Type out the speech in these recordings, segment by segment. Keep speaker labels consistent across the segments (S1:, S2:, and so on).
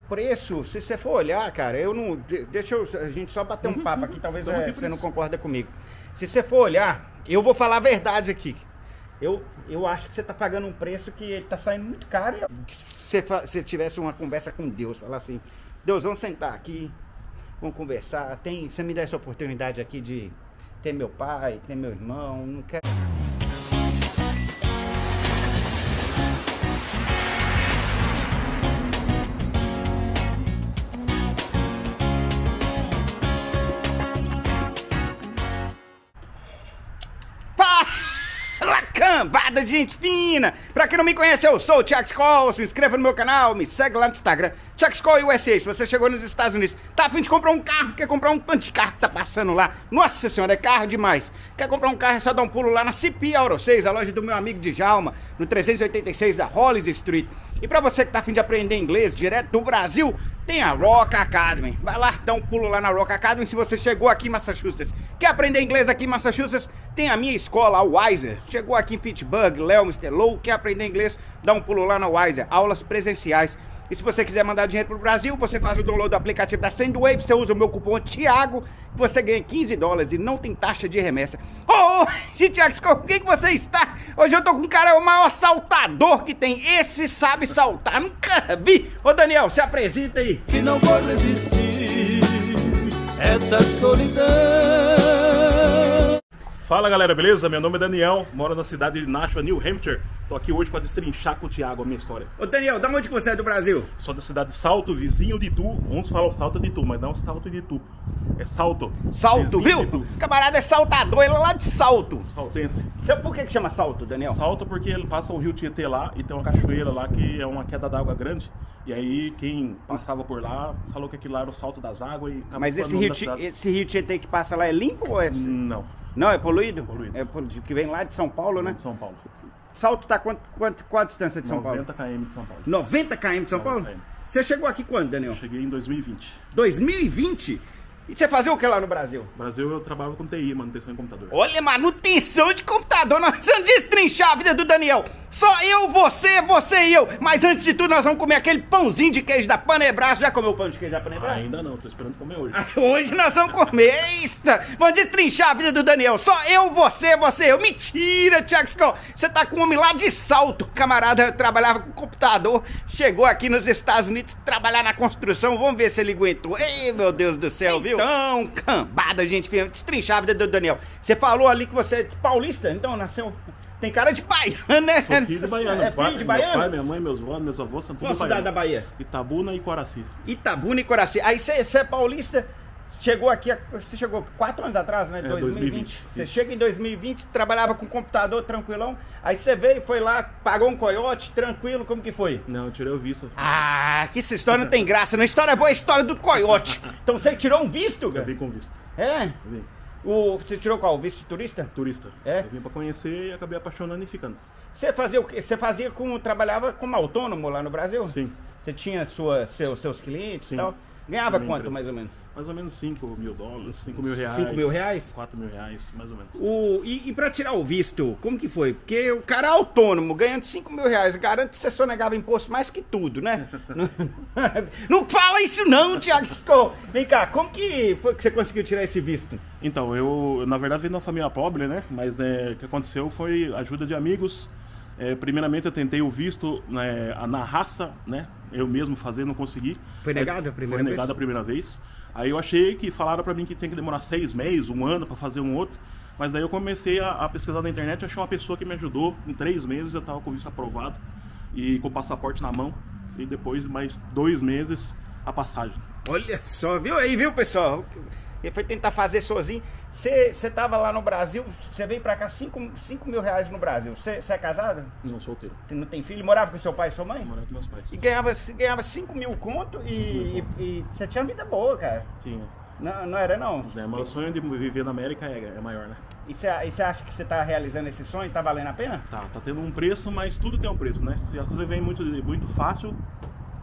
S1: preço, se você for olhar, cara, eu não... a gente só bater um papo aqui, talvez você não concorda comigo. Se você for olhar, eu vou falar a verdade aqui. Eu acho que você tá pagando um preço que ele tá saindo muito caro. Se você tivesse uma conversa com Deus, falar assim, Deus, vamos sentar aqui, vamos conversar. Você me dá essa oportunidade aqui de ter meu pai, ter meu irmão, não quero... Cambada de gente fina! Pra quem não me conhece, eu sou o Thiago Skol. Se inscreva no meu canal, me segue lá no Instagram, Thiago Skol USA. Se você chegou nos Estados Unidos, tá a fim de comprar um carro, quer comprar um tanto de carro que tá passando lá. Nossa senhora, é carro demais. Quer comprar um carro, é só dar um pulo lá na CP Auto 6, a loja do meu amigo Djalma, no 386 da Hollis Street. E pra você que tá a fim de aprender inglês direto do Brasil, tem a Rock Academy. Vai lá, dá um pulo lá na Rock Academy. Se você chegou aqui em Massachusetts, quer aprender inglês aqui em Massachusetts, tem a minha escola, a Wiser. Chegou aqui em Pittsburgh, Léo, Mr. Low, quer aprender inglês, dá um pulo lá na Wiser. Aulas presenciais. E se você quiser mandar dinheiro pro Brasil, você faz o download do aplicativo da Sendwave, você usa o meu cupom Thiago, que você ganha $15 e não tem taxa de remessa. Ô, Thiago, com quem que você está? Hoje eu tô com um cara, o maior saltador que tem. Esse sabe saltar, nunca vi. Ô, Daniel, se apresenta aí.
S2: Que não pode resistir essa solidão.
S3: Fala galera, beleza? Meu nome é Daniel, moro na cidade de Nashua, New Hampshire. Tô aqui hoje para destrinchar com o Thiago a minha história.
S1: Ô Daniel, da onde que você é do Brasil?
S3: Sou da cidade de Salto, vizinho de Itu. Uns falam Salto de Itu, mas não Salto de Itu. É Salto.
S1: Salto, viu? Camarada é saltador, ele é lá de Salto.
S3: Saltense.
S1: Por que chama Salto, Daniel?
S3: Salto porque ele passa o rio Tietê lá e tem uma cachoeira lá que é uma queda d'água grande. E aí quem passava por lá falou que aquilo lá era o salto das águas e acabou.
S1: Mas esse rio Tietê que passa lá é limpo ou é...
S3: Não.
S1: Não, é poluído?
S3: Poluído.
S1: É que vem lá de São Paulo, né?
S3: De São Paulo.
S1: Salto tá qual a distância de São Paulo?
S3: 90 km de São Paulo.
S1: 90 km de São Paulo?
S3: km.
S1: Você chegou aqui quando, Daniel?
S3: Cheguei em 2020.
S1: 2020? E você fazia o que lá no Brasil?
S3: No Brasil eu trabalhava com TI, manutenção de computador.
S1: Olha, manutenção de computador, nós vamos destrinchar a vida do Daniel. Só eu, você e eu. Mas antes de tudo, nós vamos comer aquele pãozinho de queijo da Panebraço. Já comeu o pão de queijo da Panebraço?
S3: Ainda não, tô esperando comer hoje.
S1: Hoje nós vamos comer. Eita, vamos destrinchar a vida do Daniel. Só eu, você e eu. Mentira, Thiago Skol. Você tá com um homem lá de Salto. Camarada trabalhava com computador. Chegou aqui nos Estados Unidos trabalhar na construção. Vamos ver se ele aguentou. Ei, meu Deus do céu, viu? Então, cambada, gente, destrinchar a vida do Daniel. Você falou ali que você é de paulista, então nasceu... Tem cara de baiano, né?
S3: Sou filho de baiano.
S1: É filho de baiano?
S3: Meu pai, minha mãe, meus avós são tudo
S1: Qual cidade da Bahia?
S3: Itabuna e Coraci.
S1: Itabuna e Coraci. Aí você é paulista, chegou aqui, você chegou 4 anos atrás, né? 2020. Você chega em 2020, trabalhava com computador tranquilão, aí você veio, foi lá, pagou um coiote, tranquilo, como que foi?
S3: Não, eu tirei o visto.
S1: Ah, que essa história não tem graça, não. A história boa é a história do coiote. Então você tirou um visto, cara?
S3: Eu vim com visto.
S1: É?
S3: Eu vim.
S1: Você tirou qual? O visto de turista?
S3: Turista.
S1: É?
S3: Eu vim pra conhecer e acabei apaixonando e ficando.
S1: Você fazia o quê? Você trabalhava como autônomo lá no Brasil?
S3: Sim.
S1: Você tinha seus clientes e
S3: Sim.
S1: tal? Ganhava
S3: Minha
S1: quanto,
S3: empresa.
S1: mais ou menos?
S3: Mais ou menos $5 mil, $5 mil reais.
S1: 5 mil reais?
S3: 4 mil reais, mais ou menos.
S1: E pra tirar o visto, como que foi? Porque o cara é autônomo, ganhando 5 mil reais, garante que você sonegava imposto mais que tudo, né? Não fala isso não, Thiago Skol. Vem cá, como que foi que você conseguiu tirar esse visto?
S3: Então, eu na verdade vim de uma família pobre, né? Mas o que aconteceu foi ajuda de amigos. Primeiramente eu tentei o visto na raça, né? Eu mesmo fazer, não consegui.
S1: Foi negado a primeira vez?
S3: Foi negado a primeira vez. Aí eu achei que falaram pra mim que tem que demorar 6 meses, 1 ano pra fazer um outro. Mas daí eu comecei a pesquisar na internet, achei uma pessoa que me ajudou. Em 3 meses eu tava com o visto aprovado e com o passaporte na mão. E depois mais 2 meses a passagem.
S1: Olha só, viu aí, viu, pessoal? Ele foi tentar fazer sozinho. Você tava lá no Brasil, você veio pra cá 5 mil reais no Brasil. Você é casado?
S3: Não, solteiro.
S1: Não tem filho? Morava com seu pai e sua mãe?
S3: Morava com meus pais.
S1: E ganhava 5 mil conto e você tinha vida boa, cara.
S3: Tinha.
S1: Não era, não?
S3: Meu sonho de viver na América é maior, né?
S1: E você acha que você tá realizando esse sonho? Tá valendo a pena?
S3: Tá tendo um preço, mas tudo tem um preço, né? Se a coisa vem muito fácil,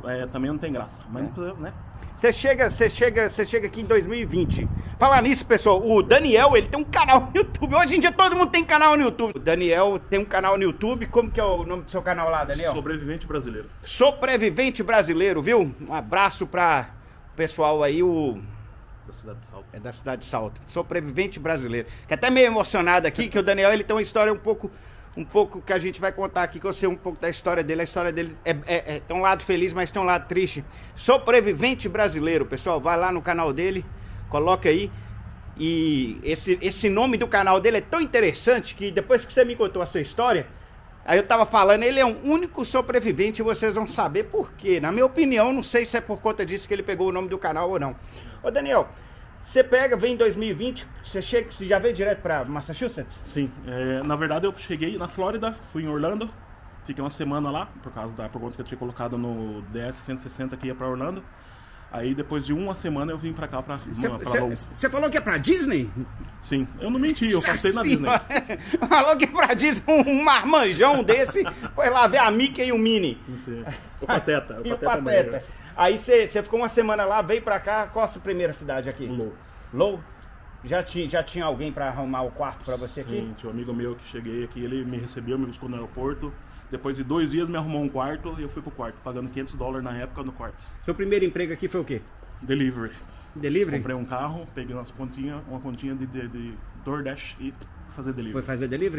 S3: também não tem graça. Mas não precisa, né?
S1: Você chega aqui em 2020. Falar nisso, pessoal, o Daniel, ele tem um canal no YouTube. Hoje em dia todo mundo tem canal no YouTube. O Daniel tem um canal no YouTube. Como que é o nome do seu canal lá, Daniel?
S3: Sobrevivente Brasileiro.
S1: Sobrevivente Brasileiro, viu? Um abraço pra o pessoal aí,
S3: Da cidade de Salto.
S1: É da cidade de Salto. Sobrevivente Brasileiro. Fiquei até meio emocionado aqui, que o Daniel, ele tem uma história um pouco que a gente vai contar aqui, que eu sei um pouco da história dele. A história dele tem um lado feliz, mas tem um lado triste. Sobrevivente Brasileiro, pessoal, vai lá no canal dele, coloca aí. E esse nome do canal dele é tão interessante que depois que você me contou a sua história, aí eu tava falando, ele é um único sobrevivente e vocês vão saber por quê. Na minha opinião, não sei se é por conta disso que ele pegou o nome do canal ou não. Ô Daniel, você vem em 2020, você já veio direto pra Massachusetts?
S3: Sim, na verdade eu cheguei na Flórida, fui em Orlando, fiquei uma semana lá, por conta que eu tinha colocado no DS 160 que ia pra Orlando. Aí depois de uma semana eu vim pra cá, pra
S1: Você falou que é pra Disney?
S3: Sim, eu não menti, eu passei na Disney.
S1: Falou que é pra Disney, um marmanjão desse, foi lá ver a Mickey e o Minnie.
S3: Sim. O Pateta.
S1: E o Pateta. Aí você ficou uma semana lá, veio pra cá, qual a sua primeira cidade aqui? Low? Já tinha alguém pra arrumar o quarto pra você aqui?
S3: Sim, tinha um amigo meu que cheguei aqui, ele me recebeu, me buscou no aeroporto. Depois de 2 dias me arrumou um quarto e eu fui pro quarto, pagando $500 na época no quarto.
S1: Seu primeiro emprego aqui foi o quê?
S3: Delivery.
S1: Delivery?
S3: Comprei um carro, peguei uma continha de DoorDash e fazer delivery.
S1: Foi fazer delivery?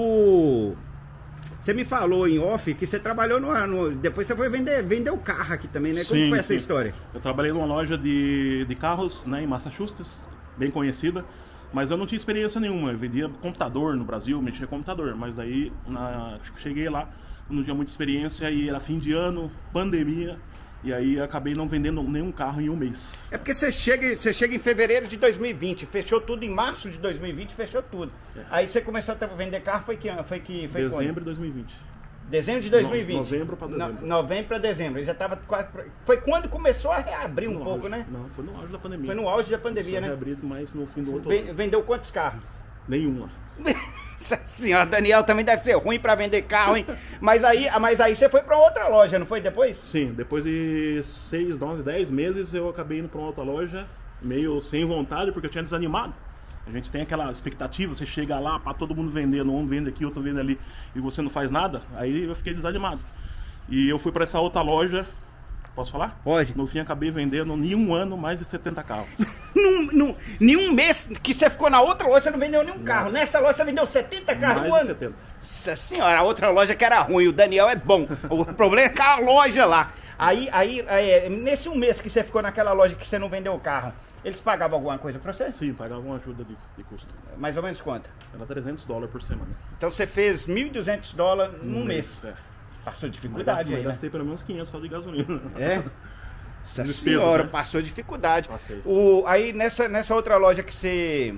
S1: Você me falou em off que você trabalhou depois você foi vender o carro aqui também, né? Como foi essa história?
S3: Eu trabalhei numa loja de carros, né, em Massachusetts, bem conhecida, mas eu não tinha experiência nenhuma. Eu vendia computador no Brasil, mexia com computador, mas daí cheguei lá, não tinha muita experiência e era fim de ano, pandemia. E aí acabei não vendendo nenhum carro em um mês. É
S1: porque você chega em fevereiro de 2020, fechou tudo em março de 2020, fechou tudo. Aí você começou a vender carro, foi
S3: dezembro de 2020.
S1: Dezembro de 2020?
S3: Novembro para dezembro.
S1: Novembro para dezembro. Ele já estava quase... Foi quando começou a reabrir um pouco, né?
S3: Não, foi no auge da pandemia.
S1: Foi no auge da pandemia, né?
S3: Reabrir mais no fim do outro.
S1: Vendeu quantos carros?
S3: Nenhum lá.
S1: Nossa senhora, Daniel também deve ser ruim pra vender carro, hein? Mas aí você foi pra outra loja, não foi depois?
S3: Sim, depois de 6, 9, 10 meses eu acabei indo pra outra loja, meio sem vontade, porque eu tinha desanimado. A gente tem aquela expectativa, você chega lá, pra todo mundo vendendo, um vende aqui, outro vende ali, e você não faz nada, aí eu fiquei desanimado. E eu fui pra essa outra loja, posso falar?
S1: Pode.
S3: No fim acabei vendendo em um ano mais de 70 carros.
S1: Nenhum mês que você ficou na outra loja, você não vendeu nenhum carro. Nessa loja você vendeu 70 carros no ano?
S3: Mais de 70.
S1: Nossa senhora, a outra loja que era ruim, o Daniel é bom. O problema é que a loja lá. Aí, nesse um mês que você ficou naquela loja que você não vendeu o carro, eles pagavam alguma coisa pra você?
S3: Sim, pagavam uma ajuda de custo.
S1: Mais ou menos quanto?
S3: Era $300 por semana.
S1: Então você fez $1.200 num mês. Passou dificuldade aí, né?
S3: Gastei pelo menos 500 só de gasolina.
S1: É? Nossa senhora, né? Passou dificuldade.
S3: Passei.
S1: Aí nessa outra loja que você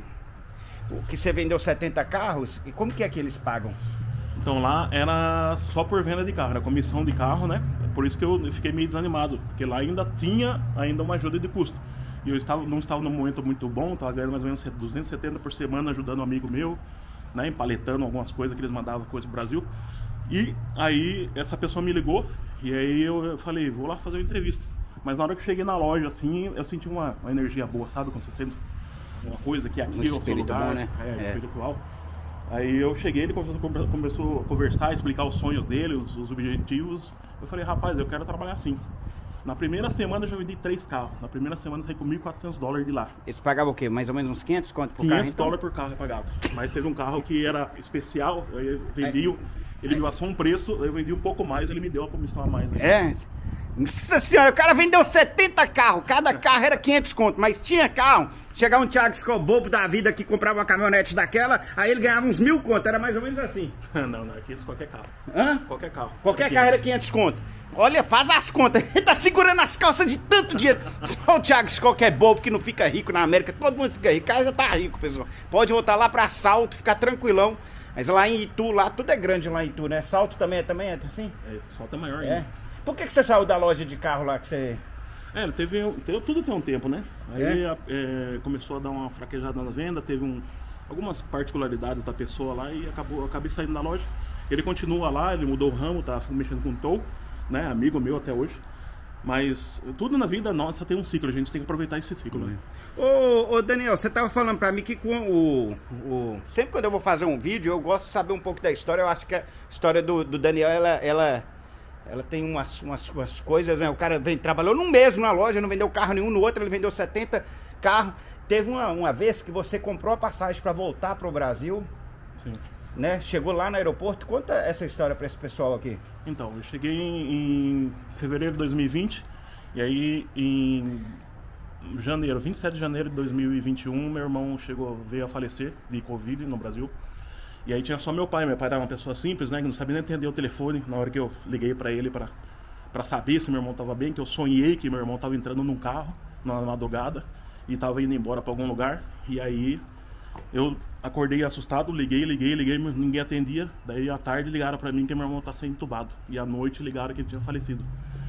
S1: vendeu 70 carros, e como que é que eles pagam?
S3: Então lá era só por venda de carro, era comissão de carro, né? Por isso que eu fiquei meio desanimado, porque lá ainda tinha uma ajuda de custo. E eu não estava num momento muito bom, estava ganhando mais ou menos 270 por semana ajudando um amigo meu, né? Empaletando algumas coisas que eles mandavam coisa pro Brasil. E aí essa pessoa me ligou e aí eu falei, vou lá fazer uma entrevista. Mas na hora que eu cheguei na loja, assim, eu senti uma energia boa, sabe? Quando você sente uma coisa que aqui é o seu lugar, bom, né? Espiritual. Aí eu cheguei, ele começou a conversar, explicar os sonhos dele, os objetivos. Eu falei, rapaz, eu quero trabalhar assim. Na primeira semana eu já vendi 3 carros. Na primeira semana eu saí com $1.400 de lá.
S1: Eles pagavam o quê? Mais ou menos uns 500 quanto por carro?
S3: $500 por carro eu pagava. Mas teve um carro que era especial, eu vendi, ele me passou um preço, eu vendi um pouco mais, ele me deu a comissão a mais. Né?
S1: Nossa senhora, o cara vendeu 70 carros, cada carro era 500 conto, mas tinha carro, chegava um Thiago Skol bobo da vida que comprava uma caminhonete daquela, aí ele ganhava uns 1.000 conto, era mais ou menos assim.
S3: Não, é 500 qualquer carro.
S1: Hã?
S3: Qualquer carro.
S1: Qualquer carro era 500 conto. Olha, faz as contas, ele tá segurando as calças de tanto dinheiro. Só o Thiago Skol que é bobo, que não fica rico na América, todo mundo fica rico, o cara já tá rico, pessoal. Pode voltar lá pra Salto, ficar tranquilão. Mas lá em Itu, lá tudo é grande lá em Itu, né? Salto também é assim?
S3: Salto é maior ainda.
S1: Por que você saiu da loja de carro lá que você...
S3: Tudo tem um tempo, né? Aí começou a dar uma fraquejada nas vendas, teve algumas particularidades da pessoa lá e acabei saindo da loja. Ele continua lá, ele mudou o ramo, tá mexendo com tow, né? Amigo meu até hoje. Mas tudo na vida nossa tem um ciclo, a gente tem que aproveitar esse ciclo, né?
S1: Ô Daniel, você tava falando pra mim que com sempre quando eu vou fazer um vídeo, eu gosto de saber um pouco da história. Eu acho que a história do Daniel, ela tem umas coisas, né? O cara trabalhou num mês na loja, não vendeu carro nenhum, no outro ele vendeu 70 carros. Teve uma vez que você comprou a passagem pra voltar pro Brasil.
S3: Sim.
S1: Né? Chegou lá no aeroporto. Conta essa história pra esse pessoal aqui.
S3: Então, eu cheguei em fevereiro de 2020, e aí em janeiro, 27 de janeiro de 2021, meu irmão veio a falecer de Covid no Brasil. E aí tinha só meu pai era uma pessoa simples, né, que não sabia nem atender o telefone na hora que eu liguei pra ele pra saber se meu irmão tava bem, que eu sonhei que meu irmão tava entrando num carro na madrugada e tava indo embora pra algum lugar. E aí eu acordei assustado, liguei, ninguém atendia. Daí à tarde ligaram pra mim que meu irmão tá sendo entubado. E à noite ligaram que ele tinha falecido.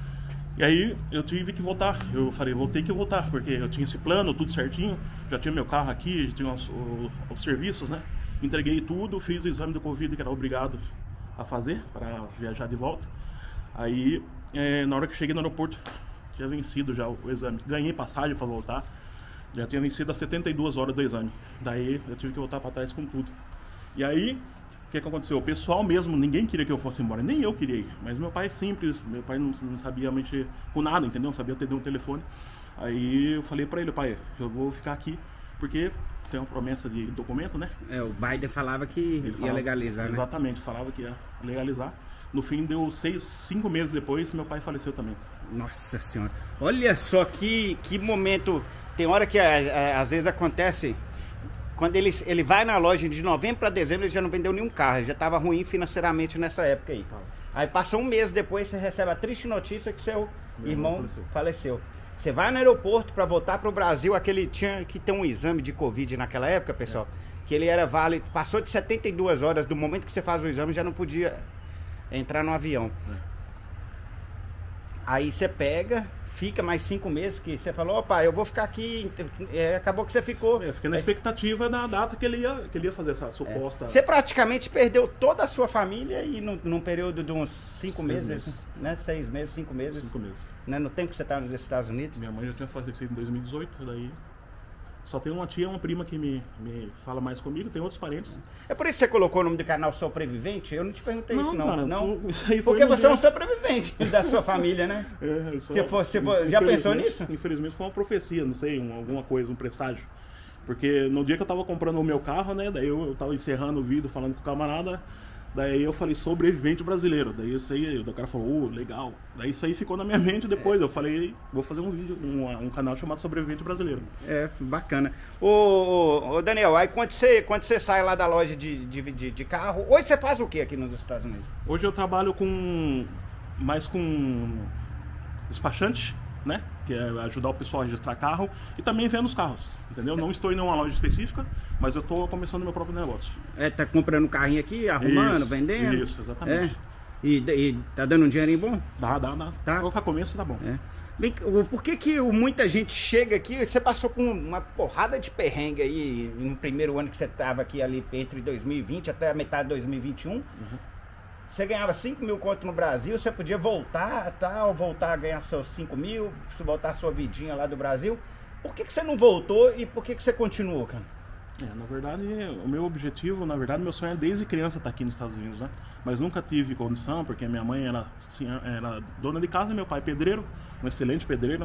S3: E aí eu tive que voltar. Eu falei, vou ter que voltar, porque eu tinha esse plano, tudo certinho. Já tinha meu carro aqui, já tinha os serviços, né? Entreguei tudo, fiz o exame do Covid que era obrigado a fazer para viajar de volta. Aí, na hora que eu cheguei no aeroporto, tinha vencido já o exame. Ganhei passagem para voltar. Já tinha vencido as 72 horas do exame. Daí eu tive que voltar para trás com tudo. E aí, o que aconteceu? O pessoal mesmo, ninguém queria que eu fosse embora, nem eu queria ir. Mas meu pai é simples, meu pai não sabia mexer com nada, entendeu? Não sabia atender um telefone. Aí eu falei para ele, pai, eu vou ficar aqui, porque tem uma promessa de documento, né?
S1: O Biden falava que ia legalizar, né?
S3: Exatamente, falava que ia legalizar. No fim, deu 5 meses depois, meu pai faleceu também.
S1: Nossa senhora. Olha só que momento. Tem hora que às vezes acontece, quando ele vai na loja de novembro para dezembro, ele já não vendeu nenhum carro, ele já estava ruim financeiramente nessa época aí. Aí passa um mês depois, você recebe a triste notícia que seu irmão faleceu. Você vai no aeroporto para voltar para o Brasil, tinha que ter um exame de Covid naquela época, pessoal, que ele era válido, passou de 72 horas do momento que você faz o exame, já não podia entrar no avião. Aí você pega, fica mais 5 meses, que você falou, opa, eu vou ficar aqui, acabou que você ficou.
S3: Eu fiquei na expectativa da data que ele ia fazer essa suposta...
S1: Você praticamente perdeu toda a sua família e num período de uns 5 meses, né? 6 meses, 5 meses.
S3: 5 meses.
S1: Né? No tempo que você estava nos Estados Unidos.
S3: Minha mãe já tinha falecido em 2018, daí... Só tem uma tia, uma prima que me fala mais comigo, tem outros parentes.
S1: É por isso que você colocou o nome do canal Sobrevivente? Eu não te perguntei isso não.
S3: Cara,
S1: não?
S3: Isso aí foi
S1: porque você é um sobrevivente da sua família, né? Você já pensou nisso?
S3: Infelizmente foi uma profecia, não sei, alguma coisa, um presságio. Porque no dia que eu tava comprando o meu carro, né, daí eu tava encerrando o vídeo falando com o camarada, daí eu falei sobrevivente brasileiro, daí isso aí, o cara falou, legal. Daí isso aí ficou na minha mente depois, eu falei, vou fazer um vídeo, um canal chamado Sobrevivente Brasileiro.
S1: Bacana. Ô Daniel, aí quando você sai lá da loja de carro, hoje você faz o que aqui nos Estados Unidos?
S3: Hoje eu trabalho mais com despachante, né? Que é ajudar o pessoal a registrar carro e também vendo os carros, entendeu? Não estou em uma loja específica, mas eu estou começando meu próprio negócio.
S1: Tá comprando um carrinho aqui, arrumando, vendendo?
S3: Isso, exatamente.
S1: E tá dando um dinheirinho bom?
S3: Dá.
S1: Tá?
S3: Para começo tá bom.
S1: Bem, por que muita gente chega aqui, você passou por uma porrada de perrengue aí no primeiro ano que você estava aqui ali entre 2020 até a metade de 2021? Você ganhava 5 mil conto no Brasil, você podia voltar a ganhar seus 5 mil, voltar a sua vidinha lá do Brasil. Por que você não voltou e por que você continuou, cara?
S3: Na verdade, o meu objetivo, meu sonho é desde criança estar aqui nos Estados Unidos, né? Mas nunca tive condição, porque minha mãe era dona de casa e meu pai pedreiro, um excelente pedreiro.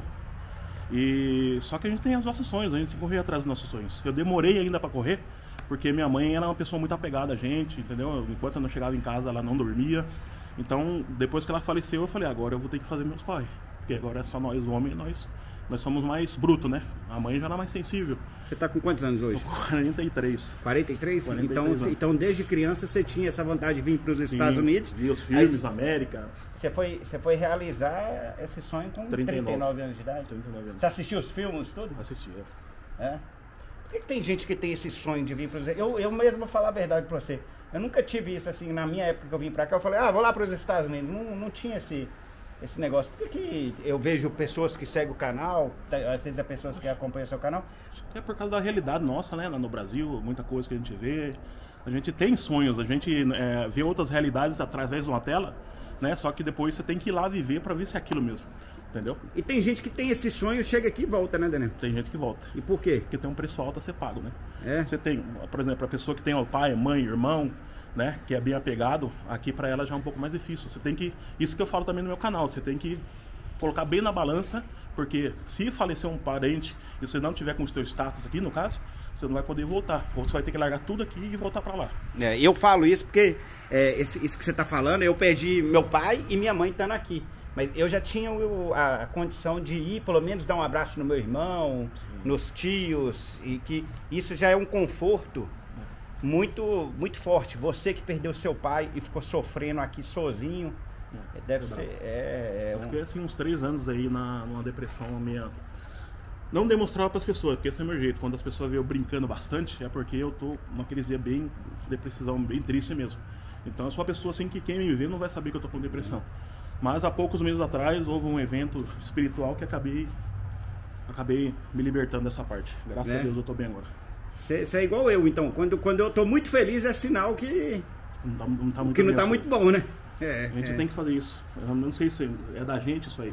S3: Só que a gente tem os nossos sonhos, a gente tem que correr atrás dos nossos sonhos. Eu demorei ainda para correr, porque minha mãe era uma pessoa muito apegada a gente, entendeu? Enquanto eu não chegava em casa, ela não dormia. Então, depois que ela faleceu, eu falei, agora eu vou ter que fazer meus corre. Porque agora é só nós, homens, nós somos mais brutos, né? A mãe já era mais sensível.
S1: Você tá com quantos anos hoje?
S3: Tô com 43.
S1: 43? Então, desde criança você tinha essa vontade de vir para os Estados Unidos?
S3: Vi os filmes, América.
S1: Você foi realizar esse sonho com 39 anos de idade?
S3: 39 anos.
S1: Você assistiu os filmes, tudo?
S3: Assisti,
S1: Por que tem gente que tem esse sonho de vir para os Estados Unidos? Eu mesmo vou falar a verdade para você. Eu nunca tive isso assim, na minha época que eu vim para cá, eu falei, vou lá para os Estados Unidos. Não tinha esse negócio. Por que eu vejo pessoas que seguem o canal, às vezes é pessoas que acompanham o seu canal?
S3: É por causa da realidade nossa, né? No Brasil, muita coisa que a gente vê. A gente tem sonhos, a gente vê outras realidades através de uma tela, né? Só que depois você tem que ir lá viver para ver se é aquilo mesmo. entendeu?
S1: E tem gente que tem esse sonho, chega aqui e volta, né, Daniel?
S3: Tem gente que volta.
S1: E por quê?
S3: Porque tem um preço alto a ser pago, né?
S1: É.
S3: Você tem, por exemplo, a pessoa que tem o pai, mãe, irmão, né, que é bem apegado, aqui para ela já é um pouco mais difícil. Você tem que, isso que eu falo também no meu canal, você tem que colocar bem na balança, porque se falecer um parente e você não tiver com o seu status aqui, no caso, você não vai poder voltar. Ou você vai ter que largar tudo aqui e voltar para lá.
S1: Eu falo isso porque isso que você está falando, eu perdi meu pai e minha mãe estando aqui. Mas eu já tinha a condição de ir, pelo menos dar um abraço no meu irmão, sim, nos tios, e que isso já é um conforto muito, muito forte. Você que perdeu seu pai e ficou sofrendo aqui sozinho, deve ser...
S3: Eu fiquei assim uns 3 anos aí numa depressão minha. Não demonstrava para as pessoas, porque esse é o meu jeito. Quando as pessoas veem eu brincando bastante, é porque eu tô naqueles dias bem depressão, bem triste mesmo. Então eu sou uma pessoa assim que quem me vê não vai saber que eu tô com depressão. Mas há poucos meses atrás houve um evento espiritual que acabei me libertando dessa parte. Graças a Deus eu tô bem agora.
S1: Você é igual eu, então. Quando eu tô muito feliz é sinal que
S3: não tá muito
S1: que não tá muito bom, né?
S3: A gente tem que fazer isso. Eu não sei se é da gente isso aí.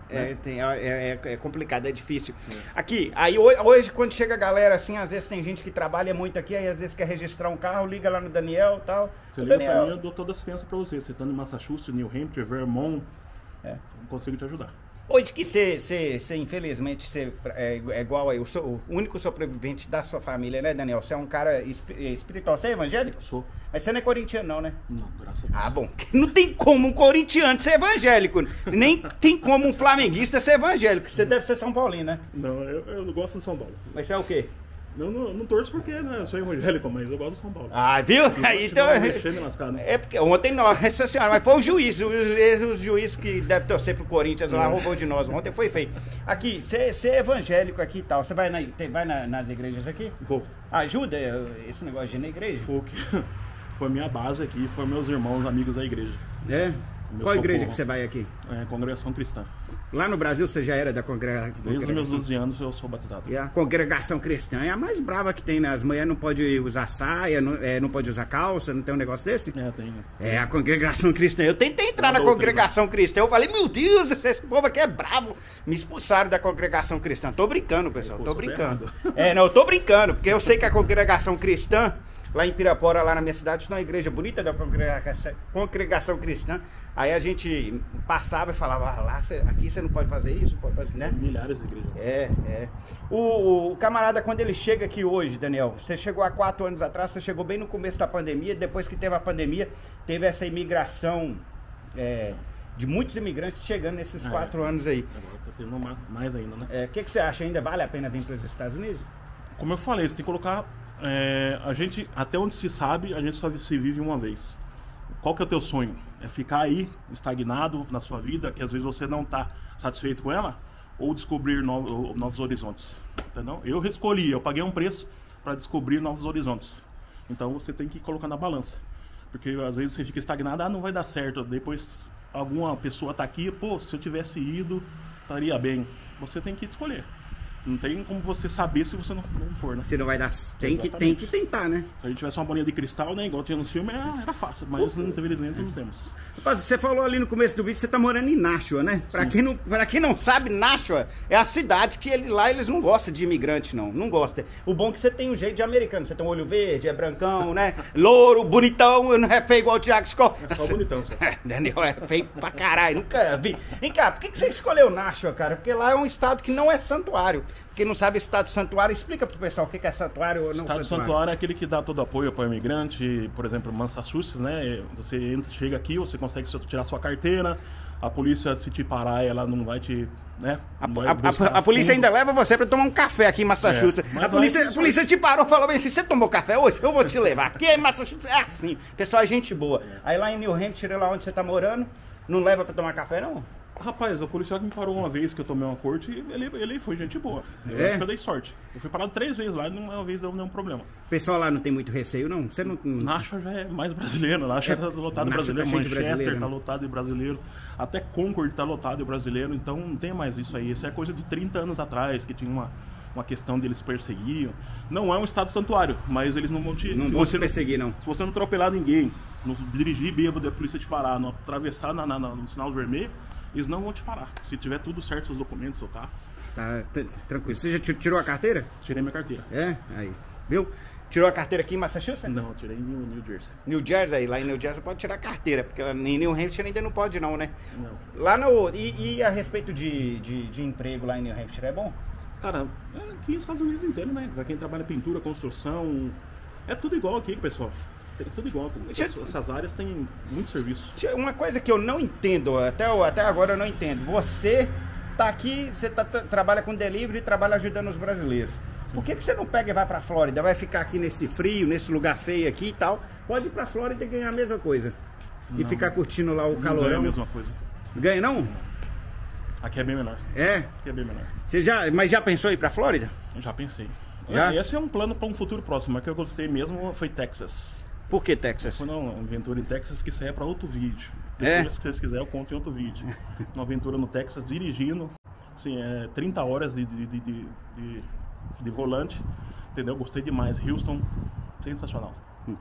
S1: É complicado, é difícil. Aqui, aí hoje quando chega a galera assim, às vezes tem gente que trabalha muito aqui, aí às vezes quer registrar um carro, liga lá no Daniel e tal.
S3: Você liga pra mim, eu dou toda a assistência pra você. Você tá em Massachusetts, New Hampshire, Vermont, eu consigo te ajudar.
S1: Hoje que você infelizmente, você é igual aí, o único sobrevivente da sua família, né, Daniel? Você é um cara espiritual. Você é evangélico?
S3: Sou.
S1: Mas você não é corintiano, não, né?
S3: Não, graças a Deus.
S1: Ah, bom. Não tem como um corintiano ser evangélico. Nem tem como um flamenguista ser evangélico. Você deve ser São Paulino, né?
S3: Não, eu gosto de São Paulo.
S1: Mas você é o quê?
S3: Eu não torço porque, né, eu sou evangélico, mas eu gosto de São Paulo.
S1: Ah, viu? Aí então. É porque ontem essa senhora, mas foi o juiz que deve torcer pro Corinthians lá, roubou de nós. Ontem foi feio. Aqui, você é evangélico aqui e tal. Você vai nas igrejas aqui?
S3: Vou.
S1: Ajuda esse negócio de ir na igreja?
S3: Foi minha base aqui, foram meus irmãos, amigos da igreja.
S1: É? Qual igreja que você vai aqui?
S3: Congregação Cristã.
S1: Lá no Brasil você já era da congregação?
S3: Desde os meus 12 anos eu sou batizado.
S1: E a congregação cristã é a mais brava que tem, né? As mulheres não podem usar saia, não podem usar calça, não tem um negócio desse?
S3: Tem.
S1: A congregação cristã. Eu tentei entrar na congregação cristã, eu falei, meu Deus, esse povo aqui é bravo. Me expulsaram da congregação cristã. Tô brincando, pessoal, tô brincando. Não, eu tô brincando, porque eu sei que a congregação cristã, lá em Pirapora, lá na minha cidade, tem uma igreja bonita da congregação cristã. Aí a gente passava e falava, lá, aqui você não pode fazer isso, pode fazer, né?
S3: Milhares de igrejas.
S1: O camarada, quando ele chega aqui hoje, Daniel, você chegou há 4 anos atrás, você chegou bem no começo da pandemia, depois que teve a pandemia, teve essa imigração de muitos imigrantes chegando nesses 4 anos aí.
S3: Agora tá tendo mais ainda, né?
S1: O que você acha? Ainda vale a pena vir para os Estados Unidos?
S3: Como eu falei, você tem que colocar... a gente, até onde se sabe, a gente só se vive uma vez. Qual que é o teu sonho? É ficar aí, estagnado na sua vida, que às vezes você não está satisfeito com ela, ou descobrir novos horizontes, entendeu? Eu escolhi, eu paguei um preço para descobrir novos horizontes. Então você tem que colocar na balança, porque às vezes você fica estagnado, não vai dar certo, depois alguma pessoa está aqui, se eu tivesse ido, estaria bem. Você tem que escolher. Não tem como você saber se você não for, né?
S1: Se não vai dar... Tem que tentar, né?
S3: Se a gente tivesse uma bolinha de cristal, né? Igual tinha no filme, era fácil. Mas infelizmente não temos.
S1: Rapaz, você falou ali no começo do vídeo que você tá morando em Nashua, né? Pra quem não sabe, Nashua é a cidade que lá eles não gostam de imigrante, não. Não gostam. O bom é que você tem um jeito de americano. Você tem um olho verde, é brancão, né? Louro, bonitão, não é feio igual o Thiago Skol.
S3: É só bonitão, só.
S1: Daniel, é feio pra caralho. Nunca vi. Vem cá, por que você escolheu Nashua, cara? Porque lá é um estado que não é santuário. Quem não sabe estado santuário, explica pro pessoal o que é santuário ou não santuário.
S3: Estado santuário é aquele que dá todo apoio para o imigrante, por exemplo, Massachusetts, né? Você chega aqui, você consegue tirar sua carteira, a polícia, se te parar, ela não vai te... né?
S1: A polícia ainda leva você para tomar um café aqui em Massachusetts. A polícia te parou e falou assim, você tomou café hoje? Eu vou te levar. Aqui em Massachusetts é assim, pessoal é gente boa. Aí lá em New Hampshire, lá onde você tá morando, não leva para tomar café, não?
S3: Rapaz, o policial que me parou uma vez que eu tomei uma corte, ele foi gente boa. Eu acho que eu dei sorte. Eu fui parado 3 vezes lá e uma vez deu nenhum problema.
S1: O pessoal lá não tem muito receio, não? Você não...
S3: Nashua já é mais brasileiro. Nashua tá lotado de brasileiro. Manchester tá lotado de brasileiro. Até Concord tá lotado de brasileiro. Então não tem mais isso aí. Isso é coisa de 30 anos atrás, que tinha uma questão deles perseguiam. Não é um estado santuário, mas eles não vão te...
S1: Não vão te perseguir, não.
S3: Se você não atropelar ninguém, não dirigir bêbado, a polícia te parar, não atravessar no sinal vermelho, eles não vão te parar. Se tiver tudo certo, os documentos, seu carro.
S1: Tá, tranquilo. Você já tirou a carteira?
S3: Tirei minha carteira.
S1: É? Aí. Viu? Tirou a carteira aqui em Massachusetts?
S3: Não, tirei em New Jersey.
S1: New Jersey, lá em New Jersey pode tirar a carteira, porque em New Hampshire ainda não pode não, né?
S3: Não.
S1: Lá no... E a respeito de emprego lá em New Hampshire, é bom?
S3: Cara, aqui nos Estados Unidos inteiro, né? Pra quem trabalha pintura, construção, é tudo igual aqui, pessoal. Tem tudo igual. Essas áreas têm muito serviço.
S1: Uma coisa que eu não entendo, até agora eu não entendo. Você tá aqui, você trabalha com delivery e trabalha ajudando os brasileiros. Por que você não pega e vai pra Flórida? Vai ficar aqui nesse frio, nesse lugar feio aqui e tal. Pode ir pra Flórida e ganhar a mesma coisa.
S3: Não,
S1: e ficar curtindo lá o
S3: não
S1: calorão.
S3: ganha a mesma coisa.
S1: Ganha não?
S3: Aqui é bem menor.
S1: É?
S3: Aqui é bem menor.
S1: Mas já pensou em ir pra Flórida?
S3: Eu já pensei.
S1: Já?
S3: Esse é um plano para um futuro próximo. Mas que eu gostei mesmo foi Texas.
S1: Por que Texas?
S3: Foi uma aventura em Texas que sai para outro vídeo.
S1: É?
S3: Depois, se vocês quiserem, eu conto em outro vídeo. Uma aventura no Texas dirigindo. Assim, 30 horas de volante. Entendeu? Gostei demais. Houston, sensacional.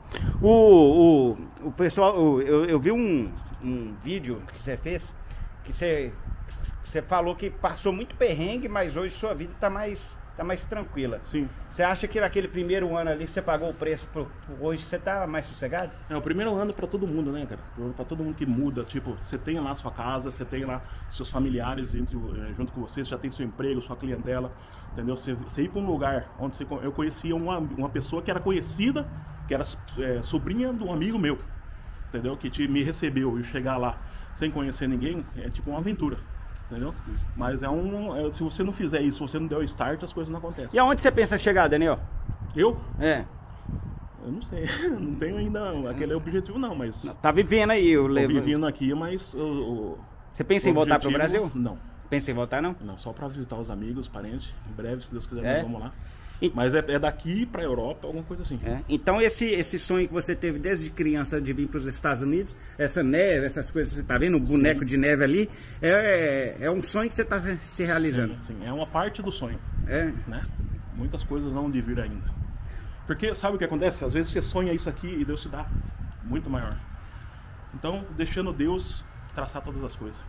S1: O pessoal, eu vi um vídeo que você fez, que você falou que passou muito perrengue, mas hoje sua vida tá mais tranquila.
S3: Sim.
S1: Você acha que naquele primeiro ano ali você pagou o preço, hoje você tá mais sossegado?
S3: É o primeiro ano para todo mundo, né, cara? Para todo mundo que muda, tipo, você tem lá a sua casa, você tem lá seus familiares junto com você já tem seu emprego, sua clientela, entendeu? Você ir para um lugar onde eu conhecia uma pessoa que era conhecida, que era sobrinha de um amigo meu, entendeu? Que me recebeu e chegar lá sem conhecer ninguém, é tipo uma aventura. Entendeu? Mas se você não fizer isso, se você não der o start, as coisas não acontecem.
S1: E aonde você pensa chegar, Daniel?
S3: Eu?
S1: É.
S3: Eu não sei, não tenho ainda aquele objetivo não, mas...
S1: Tá vivendo aí, eu levo.
S3: Tô vivendo aqui, mas...
S1: Você pensa em voltar pro Brasil?
S3: Não.
S1: Pensa em voltar, não?
S3: Não, só pra visitar os amigos, parentes. Em breve, se Deus quiser, nós vamos lá. Mas é daqui pra Europa, alguma coisa assim.
S1: Então esse sonho que você teve desde criança de vir para os Estados Unidos, essa neve, essas coisas que você tá vendo, o boneco de neve ali, é um sonho que você tá se realizando.
S3: Sim, é uma parte do sonho. Né? Muitas coisas não de vir ainda. Porque sabe o que acontece? Às vezes você sonha isso aqui e Deus te dá muito maior. Então, deixando Deus traçar todas as coisas.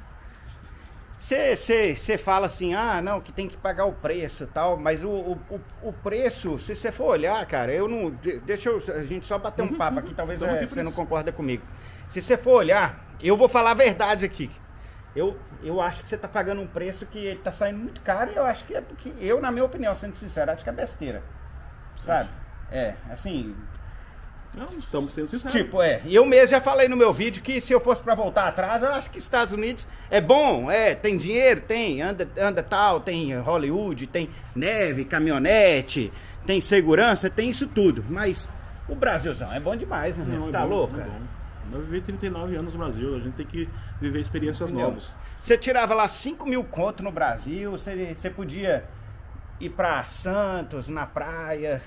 S1: Você fala assim, não, que tem que pagar o preço e tal, mas o preço, se você for olhar, cara, deixa a gente só bater um papo aqui, talvez você não concorda comigo. Se você for olhar, eu vou falar a verdade aqui. Eu acho que você tá pagando um preço que ele tá saindo muito caro e eu acho que é porque, na minha opinião, sendo sincero, acho que é besteira. Sabe? Assim...
S3: Não, estamos sendo sinceros.
S1: Tipo, eu mesmo já falei no meu vídeo que se eu fosse pra voltar atrás, eu acho que Estados Unidos é bom, tem dinheiro, anda tal, tem Hollywood, tem neve, caminhonete, tem segurança, tem isso tudo. Mas o Brasilzão é bom demais, né? Você tá louco?
S3: Eu vivi 39 anos no Brasil, a gente tem que viver experiências novas.
S1: Você tirava lá 5 mil conto no Brasil, você podia ir pra Santos, na praia,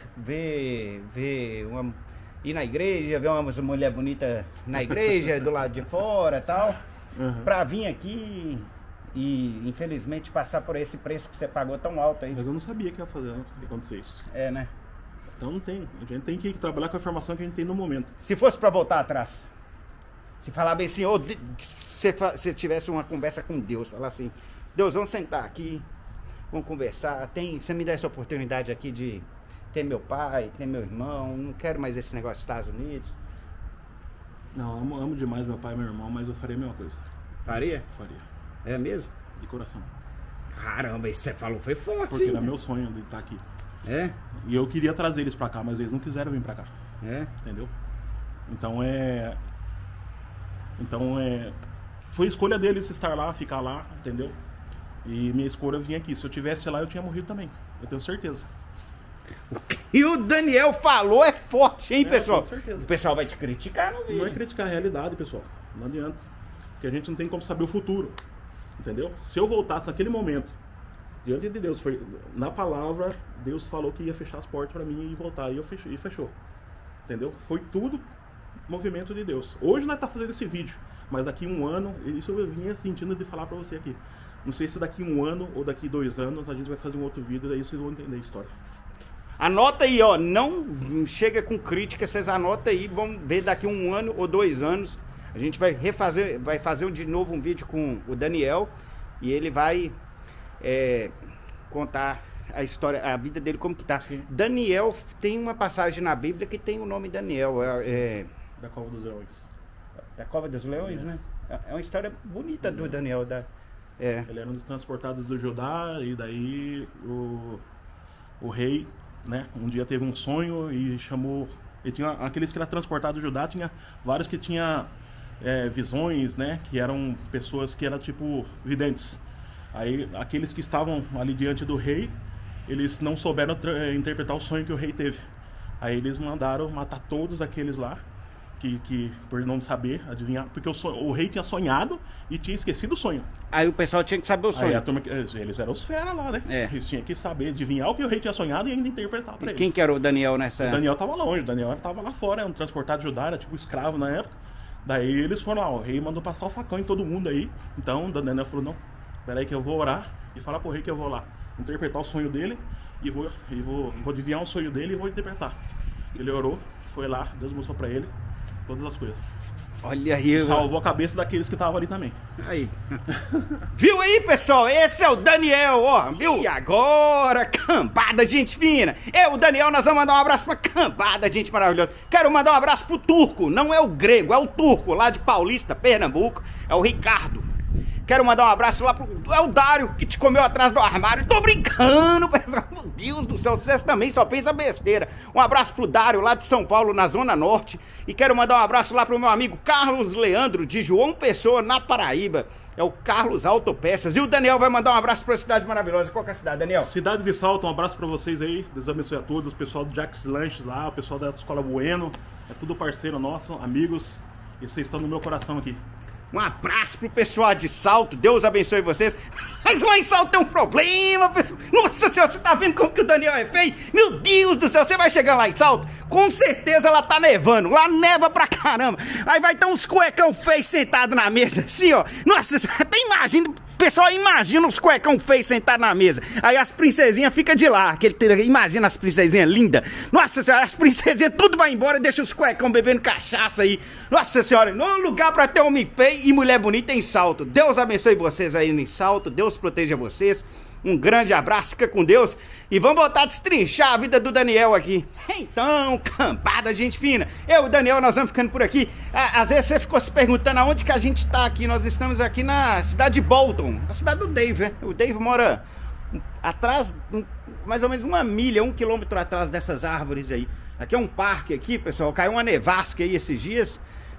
S1: ir na igreja, ver uma mulher bonita na igreja, do lado de fora e tal, pra vir aqui e infelizmente passar por esse preço que você pagou tão alto aí.
S3: Mas eu não sabia que ia fazer, que acontecer isso.
S1: Né?
S3: Então não tem, a gente tem que trabalhar com a informação que a gente tem no momento.
S1: Se fosse pra voltar atrás, se falar bem assim, se tivesse uma conversa com Deus, falar assim, Deus, vamos sentar aqui, vamos conversar, você me dá essa oportunidade aqui de ter meu pai, ter meu irmão, não quero mais esse negócio dos Estados Unidos.
S3: Não, amo demais meu pai e meu irmão, mas eu faria a mesma coisa.
S1: Faria?
S3: Faria.
S1: É mesmo?
S3: De coração.
S1: Caramba, isso você falou foi forte.
S3: Porque era meu sonho de estar aqui. E eu queria trazer eles pra cá, mas eles não quiseram vir pra cá. Entendeu? Então foi escolha deles estar lá, ficar lá, entendeu? E minha escolha vinha aqui. Se eu tivesse lá, eu tinha morrido também. Eu tenho certeza.
S1: O que o Daniel falou é forte, hein, pessoal?
S3: Com certeza.
S1: O pessoal vai te criticar no vídeo.
S3: Não é criticar a realidade, pessoal. Não adianta. Porque a gente não tem como saber o futuro. Entendeu? Se eu voltasse naquele momento, diante de Deus, na palavra, Deus falou que ia fechar as portas pra mim e voltar. E fechou. Entendeu? Foi tudo movimento de Deus. Hoje nós estamos fazendo esse vídeo, mas daqui um ano, isso eu vinha sentindo de falar pra você aqui. Não sei se daqui um ano ou daqui 2 anos a gente vai fazer um outro vídeo, daí vocês vão entender a história.
S1: Anota aí, não chega com crítica, vocês anotam aí, vão ver daqui 1 ano ou 2 anos A gente vai fazer de novo um vídeo com o Daniel e ele vai contar a história, a vida dele como que tá.
S3: Sim.
S1: Daniel tem uma passagem na Bíblia que tem o nome Daniel.
S3: Da Cova dos Leões.
S1: Da Cova dos Leões, né? É uma história bonita do Daniel.
S3: Ele era um dos transportados do Judá e daí o rei, né, um dia teve um sonho e chamou... Ele tinha aqueles que eram transportados do Judá, tinha vários que tinham visões, né, que eram pessoas que eram tipo videntes. Aí aqueles que estavam ali diante do rei, eles não souberam interpretar o sonho que o rei teve. Aí eles mandaram matar todos aqueles lá, que por não saber adivinhar, porque o rei tinha sonhado e tinha esquecido o sonho.
S1: Aí o pessoal tinha que saber o sonho.
S3: Aí a turma, eles eram os fera lá, né? Eles tinham que saber adivinhar o que o rei tinha sonhado e ainda interpretar pra eles.
S1: Quem que era o Daniel nessa...
S3: O Daniel tava longe, o Daniel tava lá fora, era um transportado judaico, era tipo escravo na época. Daí eles foram lá, o rei mandou passar o facão em todo mundo aí. Então o Daniel falou, não, peraí que eu vou orar e falar pro rei que eu vou lá interpretar o sonho dele e vou adivinhar o sonho dele e vou interpretar. Ele orou, foi lá, Deus mostrou pra ele todas as coisas.
S1: Olha aí,
S3: salvou a cabeça daqueles que estavam ali também.
S1: Aí. Viu aí, pessoal? Esse é o Daniel, ó. Viu? E agora, cambada, gente fina. O Daniel, nós vamos mandar um abraço pra cambada, gente maravilhosa. Quero mandar um abraço pro turco. Não é o grego, é o turco, lá de Paulista, Pernambuco. É o Ricardo. Quero mandar um abraço lá pro... É o Dário, que te comeu atrás do armário. Tô brincando, pessoal. Meu Deus do céu, vocês também só pensam besteira. Um abraço pro Dário, lá de São Paulo, na Zona Norte. E quero mandar um abraço lá pro meu amigo Carlos Leandro, de João Pessoa, na Paraíba. É o Carlos Autopeças. E o Daniel vai mandar um abraço pra cidade maravilhosa. Qual que é a cidade, Daniel?
S3: Cidade de Salto, um abraço pra vocês aí. Deus abençoe a todos. O pessoal do Jax Lanches lá, o pessoal da Escola Bueno. É tudo parceiro nosso, amigos. E vocês estão no meu coração aqui.
S1: Um abraço pro pessoal de Salto, Deus abençoe vocês. Mas lá em Salto tem um problema, pessoal. Nossa senhora, você tá vendo como que o Daniel é feio? Meu Deus do céu, você vai chegar lá em Salto, com certeza lá tá nevando, lá neva pra caramba. Aí vai ter uns cuecão feios sentados na mesa, assim, ó. Nossa, você até imagina... Pessoal, imagina os cuecão feios sentados na mesa. Aí as princesinhas ficam de lá. Imagina as princesinhas lindas. Nossa senhora, as princesinhas tudo vai embora e deixa os cuecão bebendo cachaça aí. Nossa senhora, no lugar pra ter homem feio e mulher bonita em Salto. Deus abençoe vocês aí em Salto. Deus proteja vocês. Um grande abraço, fica com Deus. E vamos voltar a destrinchar a vida do Daniel aqui. Então, cambada, gente fina. Eu e o Daniel, nós vamos ficando por aqui. Às vezes você ficou se perguntando aonde que a gente tá aqui. Nós estamos aqui na cidade de Bolton, a cidade do Dave, né? O Dave mora atrás, mais ou menos 1 milha, 1 quilômetro atrás dessas árvores aí. Aqui é um parque aqui, pessoal. Caiu uma nevasca aí esses dias.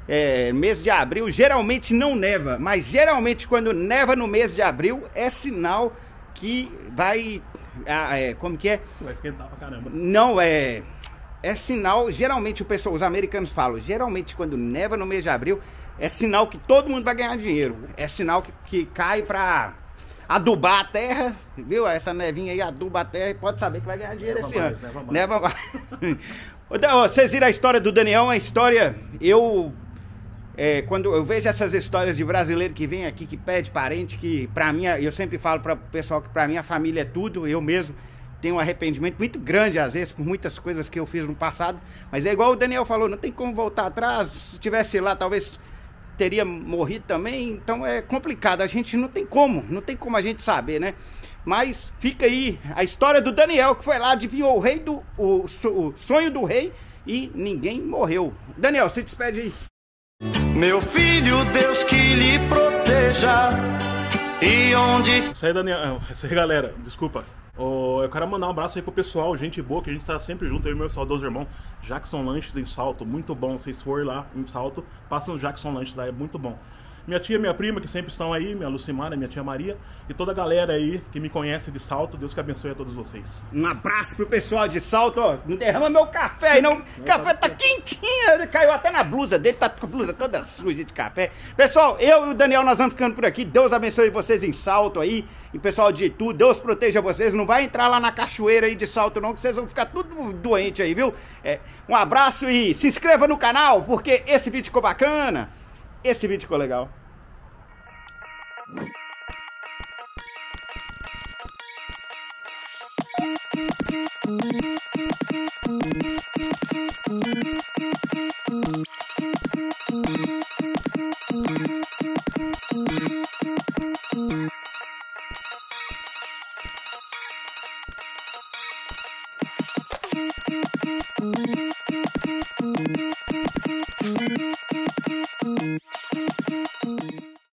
S1: Mês de abril, geralmente não neva. Mas geralmente quando neva no mês de abril é sinal... que vai... como que é?
S3: Vai esquentar pra caramba.
S1: Não, é sinal... Geralmente os americanos falam, geralmente quando neva no mês de abril, é sinal que todo mundo vai ganhar dinheiro. É sinal que cai pra adubar a terra, viu? Essa nevinha aí aduba a terra e pode saber que vai ganhar dinheiro esse ano. Neva mais. Vocês viram a história do Daniel, uma história... quando eu vejo essas histórias de brasileiro que vem aqui, que pede parente, que pra mim, eu sempre falo para o pessoal que pra mim a família é tudo, eu mesmo tenho um arrependimento muito grande às vezes por muitas coisas que eu fiz no passado, mas é igual o Daniel falou, não tem como voltar atrás, se tivesse lá talvez teria morrido também, então é complicado, a gente não tem como a gente saber, né? Mas fica aí a história do Daniel que foi lá, adivinhou o sonho do rei e ninguém morreu. Daniel, se despede aí.
S2: Meu filho, Deus que lhe proteja. E onde...
S3: Isso aí, Daniel. Isso aí, galera. Desculpa. Eu quero mandar um abraço aí pro pessoal, gente boa, que a gente tá sempre junto, eu e meu saudoso irmão Jackson Lanches em Salto, muito bom. Se vocês forem lá em Salto, passam no Jackson Lanches lá, é muito bom. Minha tia e minha prima que sempre estão aí, minha Lucimara, minha tia Maria e toda a galera aí que me conhece de Salto, Deus que abençoe a todos vocês.
S1: Um abraço pro pessoal de Salto, ó. Não derrama meu café aí não, o café tá quentinho, caiu até na blusa dele, tá com a blusa toda suja de café. Pessoal, eu e o Daniel nós vamos ficando por aqui, Deus abençoe vocês em Salto aí, e pessoal de Itu, Deus proteja vocês, não vai entrar lá na cachoeira aí de Salto não, que vocês vão ficar tudo doente aí, viu? Um abraço e se inscreva no canal, porque esse vídeo ficou bacana, esse vídeo ficou legal.